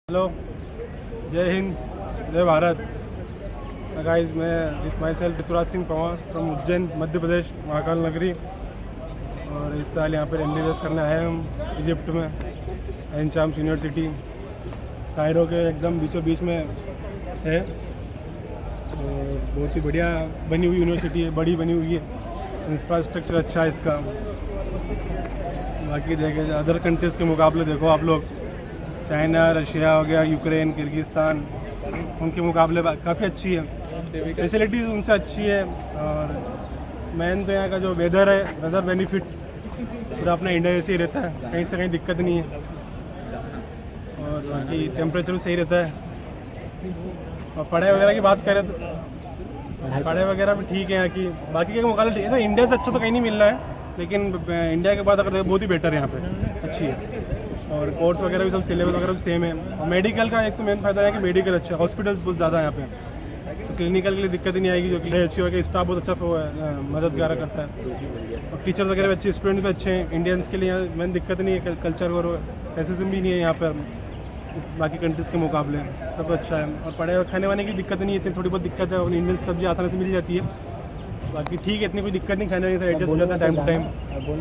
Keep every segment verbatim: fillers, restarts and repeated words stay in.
Hello, जय हिंद, जय Bharat. Guys, मैं इस myself Rituraj Singh Pawar from Ujjain Madhya Pradesh, Mahakal नगरी। और इस साल यहाँ पर एम बी बी एस करने आए हम इजिप्ट में, एन चाम्स यूनिवर्सिटी कायरो के एकदम बीचों बीच में है। और बहुत ही बढ़िया बनी हुई यूनिवर्सिटी है, बड़ी बनी हुई है, इंफ्रास्ट्रक्चर अच्छा है इसका। बाकी देखे अदर कंट्रीज़ के मुकाबले देखो आप लोग, चाइना, रशिया हो गया, यूक्रेन, किर्गिस्तान, उनके मुकाबले काफ़ी अच्छी है, फैसिलिटीज़ उनसे अच्छी है। और मेन तो यहाँ का जो वेदर है, वेदर बेनिफिट पूरा अपना इंडिया जैसे ही रहता है, कहीं से कहीं दिक्कत नहीं है। और बाकी टेम्परेचर भी सही रहता है। और पढ़ाई वगैरह की बात करें तो पढ़ाई वगैरह भी ठीक है यहाँ की, बाकी के मुकाबले ठीक है। तो इंडिया से अच्छा तो कहीं नहीं मिल रहा है, लेकिन इंडिया के बाद अगर देखो बहुत ही बेटर है यहाँ पे, अच्छी है। और कोर्स वगैरह भी सब सिलेबस वगैरह भी सेम है। और मेडिकल का एक तो मेन फायदा है कि मेडिकल अच्छा है, हॉस्पिटल्स बहुत ज़्यादा है यहाँ पे, तो क्लिनिकल के लिए दिक्कत ही नहीं आएगी, जो कि अच्छी होगी। स्टाफ बहुत अच्छा मददगार करता है, और टीचर्स वगैरह भी अच्छे, स्टूडेंट भी अच्छे हैं। इंडियंस के लिए यहाँ मेन दिक्कत नहीं है, कल्चर और रेसिज्म भी नहीं है यहाँ पर, बाकी कंट्रीज़ के मुकाबले सब अच्छा है। और पढ़ाई खाने वाने की दिक्कत नहीं है, इतनी थोड़ी बहुत दिक्कत है। और इंडियन सब्जी आसानी से मिल जाती है, बाकी ठीक है, इतनी कोई दिक्कत नहीं, खाने से एडजस्ट हो जाता है टाइम टू टाइम।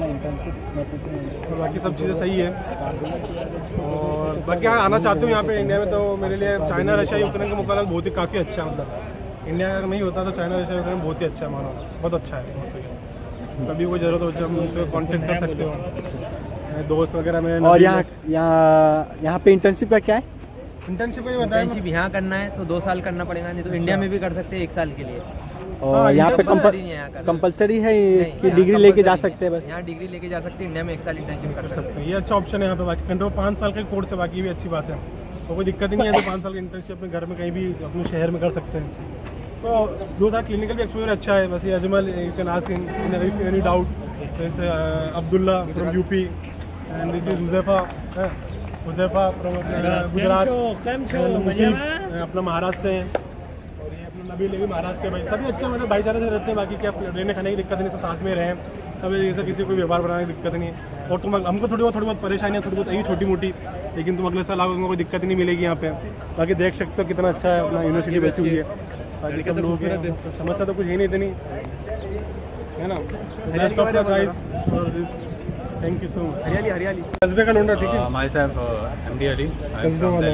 और बाकी सब चीज़ें सही है। और बाकी आना चाहते हूँ यहाँ पे इंडिया में, तो मेरे लिए चाइना, रशिया, यूक्रेन का मुकाबला बहुत ही काफ़ी अच्छा है। मतलब इंडिया में नहीं होता तो चाइना, रशिया, यूक्रेन बहुत ही अच्छा है, मानो बहुत अच्छा है। कभी कोई ज़रूरत हो जब हम उनसे कॉन्टेक्ट कर सकते हो, दोस्त वगैरह में। और यहाँ यहाँ यहाँ पे इंटर्नशिप का क्या है? इंटर्नशिप का बताया, इंटर्नशिप यहाँ करना है तो दो साल करना पड़ेगा, नहीं तो इंडिया में भी कर सकते हैं एक साल के लिए। और यहाँ पे कंपलसरी है कि डिग्री लेके जा सकते हैं? बस यहाँ डिग्री लेके जा सकते हैं, इंडिया में एक साल इंटर्नशिप कर सकते हैं। ये अच्छा ऑप्शन है यहाँ पे। बाकी कंट्रोल पाँच साल का कोर्स है, बाकी भी अच्छी बात है, तो कोई दिक्कत ही नहीं है। तो पाँच साल की इंटर्नशिप अपने घर में कहीं भी अपने शहर में कर सकते हैं। तो दो साल क्लिनिकल भी एक्सपीरियंस अच्छा है। वैसे Ajmal, you can ask any doubt. जैसे Abdullah from UP, and this is Huzaifa Huzaifa from Gujarat, अपना महाराष्ट्र से हैं। और ये अपना नबील भी महाराष्ट्र से। भाई सभी अच्छे, मतलब भाईचारे से रहते हैं। बाकी क्या रहने खाने की दिक्कत नहीं, सब साथ में रहें, सब जैसे किसी को व्यवहार बनाने की दिक्कत नहीं है। और तुम हमको थोड़ी बहुत थोड़ी बहुत परेशानियाँ थोड़ी बहुत आई छोटी मोटी, लेकिन तुम अगले साल आओगे, कोई दिक्कत नहीं मिलेगी यहाँ पे। बाकी देख सकते हो कितना अच्छा है अपना यूनिवर्सिटी वैसी हुई है। बाकी सब लोग समस्या तो कुछ है नहीं इतनी, है ना। Best of luck guys for this, thank you so much. हरियाली हरियाली कस्बे का लोंडा, ठीक है। Myself M D Ali, कस्बे वाला।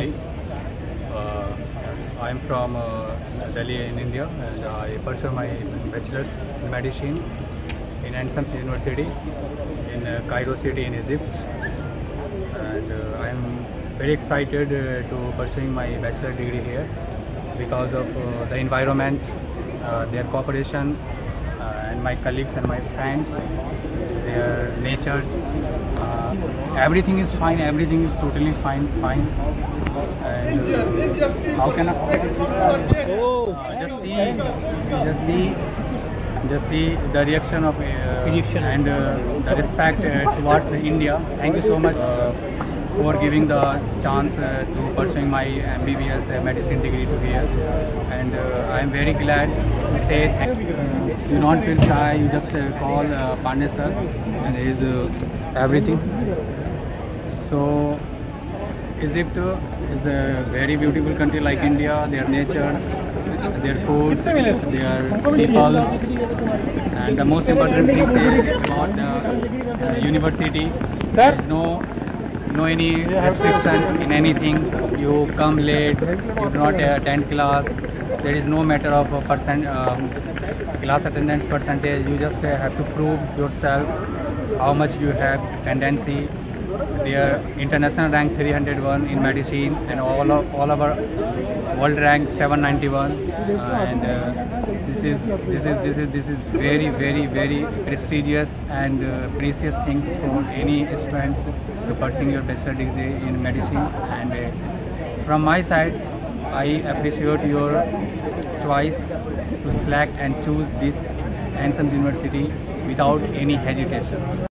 I am from uh, Delhi in India, and I pursue my bachelor's in medicine in Ain Shams University in uh, Cairo city in Egypt. And uh, I am very excited uh, to pursuing my bachelor degree here because of uh, the environment, uh, their cooperation, uh, and my colleagues and my friends, their natures. Uh, everything is fine. Everything is totally fine. Fine. And uh, how can I uh, just see, just see, just see the reaction of uh, and uh, the respect uh, towards the India. Thank you so much uh, for giving the chance uh, to pursuing my M B B S uh, medicine degree to here. And uh, I am very glad to say thank you. Uh, you don't feel shy. You just uh, call uh, Pandey sir, and he is uh, everything. So Egypt is a very beautiful country like India. Their natures, their foods, their people, and the most important thing is about the uh, university. There is no no any restriction in anything. You come late, you do not attend class. There is no matter of a percent um, class attendance percentage. You just uh, have to prove yourself how much you have tendency. They are international rank three hundred one in medicine, and all of all over world rank seven ninety-one. Uh, and uh, this is this is this is this is very very very prestigious and uh, precious things for any students to pursue your bachelor degree in medicine. And uh, from my side, I appreciate your choice to select and choose this Ain Shams University without any hesitation.